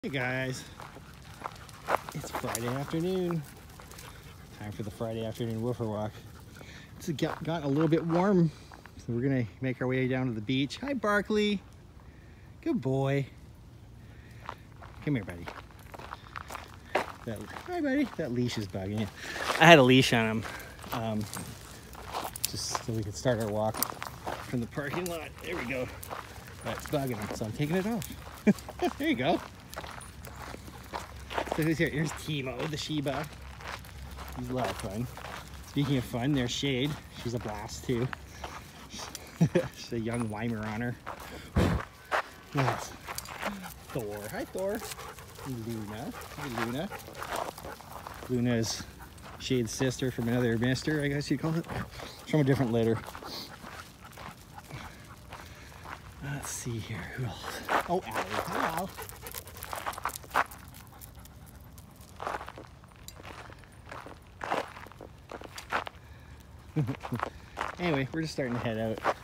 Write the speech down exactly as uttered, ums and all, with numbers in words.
Hey guys, it's Friday afternoon. Time for the Friday afternoon woofer walk. It's gotten a little bit warm, so we're gonna make our way down to the beach. Hi Barkley, good boy. Come here, buddy. That, hi buddy, that leash is bugging you. I had a leash on him, um, just so we could start our walk from the parking lot. There we go. But it's bugging him, so I'm taking it off. There you go. So who's here? Here's Teemo, the Shiba. He's a lot of fun. Speaking of fun, there's Shade. She's a blast too. She's a young Weimaraner. Yes. Thor. Hi Thor. Luna. Hi Luna. Luna is Shade's sister from another mister, I guess you'd call it. From a different litter. Let's see here. Who else? Oh, Aly. Hi Al. Anyway, we're just starting to head out.